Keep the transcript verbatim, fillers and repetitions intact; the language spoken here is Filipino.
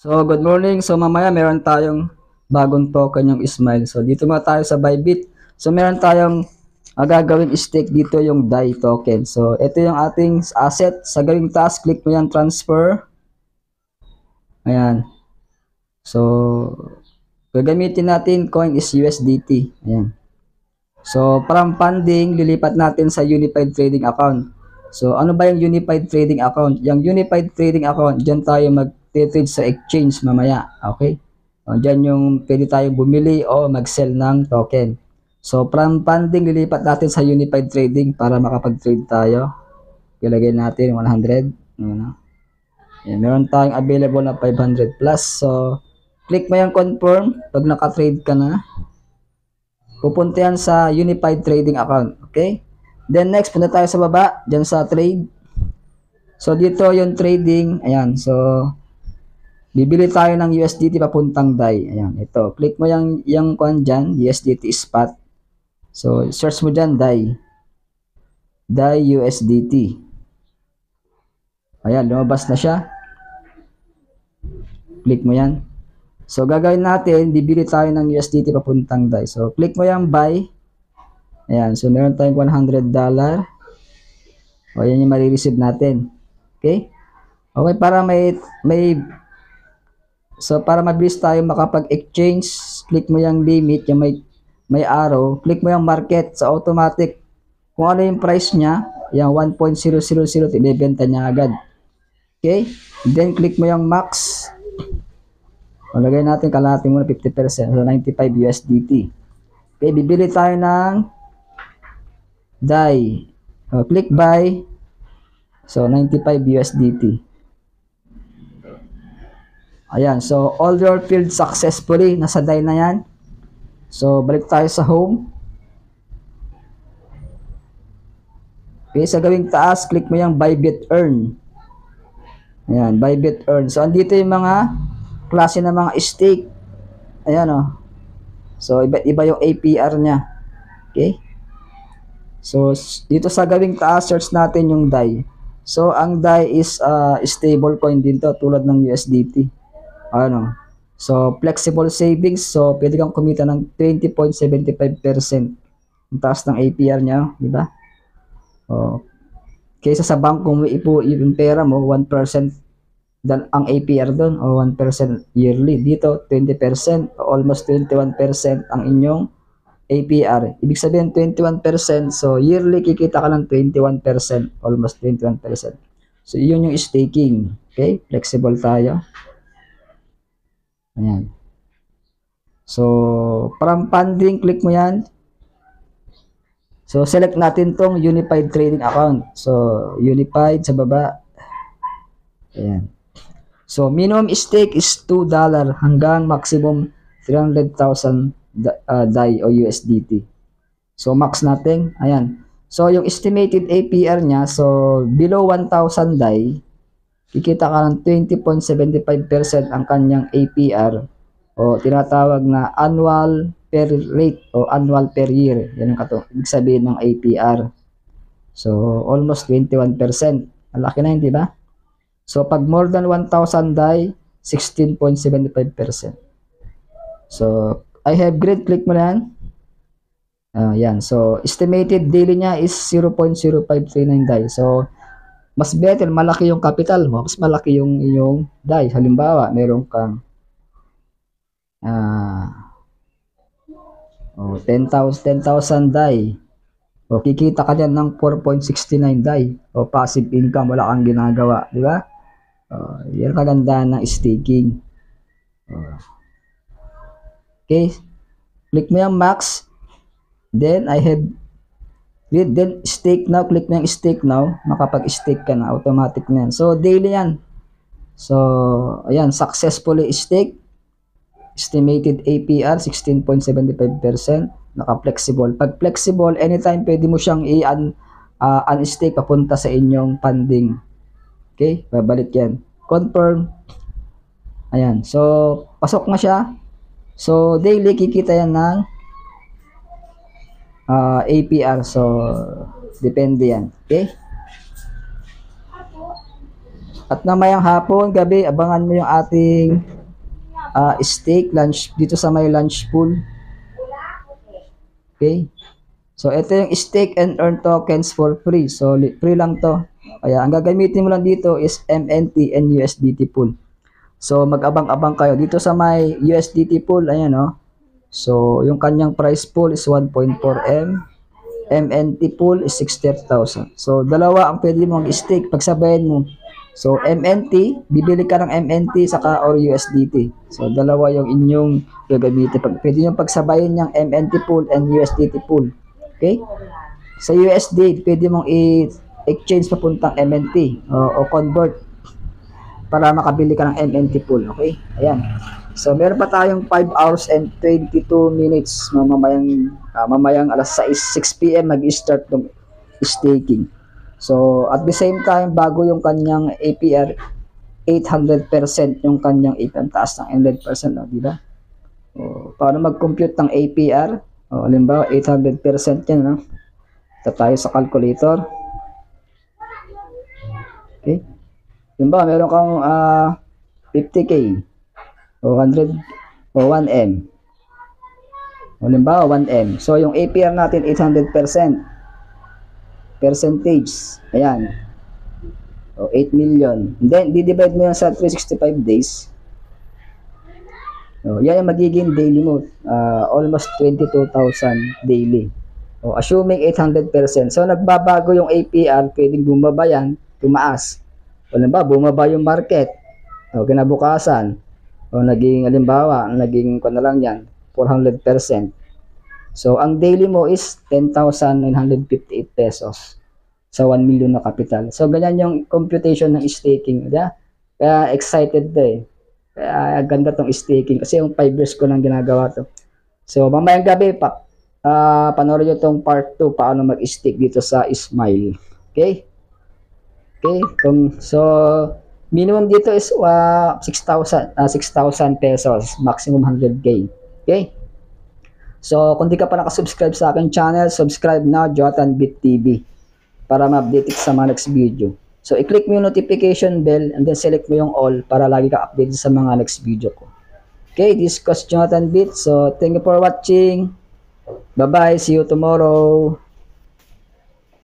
So, good morning. So, mamaya meron tayong bagong token yung Smile. So, dito muna tayo sa Bybit. So, meron tayong uh, gagawin stake dito yung D A I token. So, ito yung ating asset. Sa gawing task, click mo yan, transfer. Ayan. So, gagamitin natin coin is U S D T. Ayan. So, from funding, lilipat natin sa Unified Trading Account. So, ano ba yung Unified Trading Account? Yung Unified Trading Account, dyan tayo mag-trade sa exchange mamaya. Okay? O, dyan yung pwede tayo bumili o mag-sell ng token. So, from funding, lilipat natin sa Unified Trading para makapag-trade tayo. Ilagay natin one hundred. Ano? Yan, meron tayong available na five hundred plus. So, click mo yung confirm pag naka-trade ka na. Pupunta yan sa Unified Trading Account. Okay? Then next, punta tayo sa baba, dyan sa trade. So, dito yung trading. Ayan. So, bibili tayo ng U S D T papuntang D A I. Ayan. Ito. Click mo yung, yung kwan dyan, U S D T spot. So, search mo dyan, D A I. D A I U S D T. Ayan. Lumabas na siya. Click mo yan. So, gagawin natin, bibili tayo ng U S D T papuntang D A I. So, click mo yung buy. Ayan. So, meron tayong one hundred dollars. O, yan yung marireceive natin. Okay? Okay, para may, may, so, para mabilis tayo makapag-exchange, click mo yung limit, yung may, may arrow, click mo yung market sa automatic. Kung ano yung price niya, yung one point zero zero zero, ibebenta niya agad. Okay? Then, click mo yung max. O, lagay natin, kalahati muna, fifty percent. So, ninety-five U S D T. Okay, bibili tayo ng D A I. O, click buy. So, ninety-five U S D T. Ayan. So, all your field successfully. Nasa D A I na yan. So, balik tayo sa home. Okay, sa gawing taas, click mo yung Bybit Earn. Ayan, Bybit Earn. So, andito yung mga klase ng mga stake. Ayan o. Oh. So, iba-iba yung A P R niya. Okay? So, dito sa gawing taas, search natin yung D A I. So, ang D A I is uh, stable coin din to, tulad ng U S D T. Ano? So, flexible savings. So, pwede kang kumita ng twenty point seven five percent. Ang taas ng A P R niya, di ba? Oh. Kaysa sa bank, kung ipo yung pera mo, one percent dan ang A P R doon, o one percent yearly. Dito, twenty percent, almost twenty-one percent ang inyong A P R. Ibig sabihin, twenty-one percent. So, yearly, kikita ka ng twenty-one percent. Almost twenty-one percent. So, yun yung staking. Okay? Flexible tayo. Ayan. So, from funding, click mo yan. So, select natin tong Unified Trading Account. So, Unified sa baba. Ayan. So, minimum stake is two dollars hanggang maximum three hundred thousand uh, D A I o U S D T. So, max natin. Ayan. So, yung estimated A P R niya, so, below one thousand D A I, kikita ka ng twenty point seven five percent ang kanyang A P R o tinatawag na annual per rate o annual per year. Yan ang kato, ibig sabihin ng A P R. So, almost twenty-one percent. Malaki na yun, di ba? So, pag more than one thousand D A I, sixteen point seven five percent. So, I have grade, click mo na yan. Uh, yan. So, estimated daily niya is zero point zero five three nine D A I. So, mas better, malaki yung capital mo, mas malaki yung yung D A I. Halimbawa, meron kang ah, uh, oh, ten thousand D A I. O, kikita ka dyan ng four point six nine D A I. O, passive income, wala kang ginagawa. Di ba? Uh, yan kagandahan ng staking. Uh, okay. Click mo yung max. Then, I have then stake now. Click mo yung stake now. Makapag-stake ka na. Automatic na yan. So, daily yan. So, ayan. Successfully stake. Estimated A P R, sixteen point seven five percent. Naka-flexible. Pag flexible, anytime pwede mo siyang i-un uh, unstake papunta sa inyong funding. Okay? Babalik yan. Confirm. Ayan. So, pasok na siya. So, daily kikita yan ng uh, A P R. So, depende yan. Okay? At mamayang hapon, gabi, abangan mo yung ating uh, steak lunch dito sa may lunch pool. Okay? So, ito yung stake and earn tokens for free. So, free lang to. Kaya, ang gagamitin mo lang dito is M N T and U S D T pool. So, mag-abang-abang kayo. Dito sa may U S D T pool, ayan o. Oh. So, yung kanyang price pool is one point four M. M N T pool is sixty thousand. So, dalawa ang pwede mong stake pagsabayan mo. So, M N T, bibili ka ng M N T saka or U S D T. So, dalawa yung inyong gagamitin. Pwede nyo pagsabayan yung M N T pool and U S D T pool. Okay? Sa U S D, pwede mong i-exchange papuntang M N T o, o convert para makabili ka ng M N T pool. Okay? Ayan. So, meron pa tayong five hours and twenty-two minutes. Mamayang, uh, mamayang alas six p m mag-start ng staking. So, at the same time, bago yung kanyang A P R, eight hundred percent yung kanyang A P R. Taas ng one hundred percent, no? Diba? O, paano mag-compute ng A P R? O, halimbawa, eight hundred percent yan, no? Ito tayo sa calculator. Okay? Halimbawa, meron kang uh, fifty K o one hundred o one M. O, halimbawa, one M. So, yung A P R natin, eight hundred percent. Percentage. Ayan. O, eight million. And then, di-divide mo yan sa three hundred sixty-five days. O, yan yung magiging daily mo. Uh, almost twenty-two thousand daily. O, assuming eight hundred percent. So, nagbabago yung A P R, pwedeng bumaba yan, tumaas. O, halimbawa, bumaba yung market. O, kinabukasan. O, naging, halimbawa, naging, kung na lang yan, four hundred percent. So, ang daily mo is ten thousand nine hundred fifty-eight pesos sa one million na capital. So, ganyan yung computation ng staking. Diba? Kaya excited to eh. Kaya ganda tong staking kasi yung five years ko lang ginagawa to. So, mamayang gabi pa, uh, panoorin nyo tong part two paano mag-stake dito sa Smile. Okay? Okay? Kung, so, minimum dito is uh, six thousand pesos. Maximum one hundred K. Okay? So, kung di ka pa nakasubscribe sa aking channel, subscribe na, JotanBit T V, para ma-update sa mga next video. So, i-click mo yung notification bell and then select mo yung all para lagi ka updated sa mga next video ko. Okay, this is Coach JotanBit. So, thank you for watching. Bye-bye. See you tomorrow.